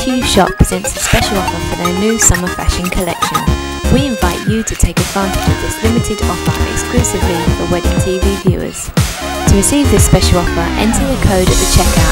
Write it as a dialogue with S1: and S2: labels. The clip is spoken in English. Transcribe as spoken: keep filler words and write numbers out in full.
S1: Beate Uhse shop presents a special offer for their new summer fashion collection. We invite you to take advantage of this limited offer exclusively for Wedding T V viewers. To receive this special offer, enter your code at the checkout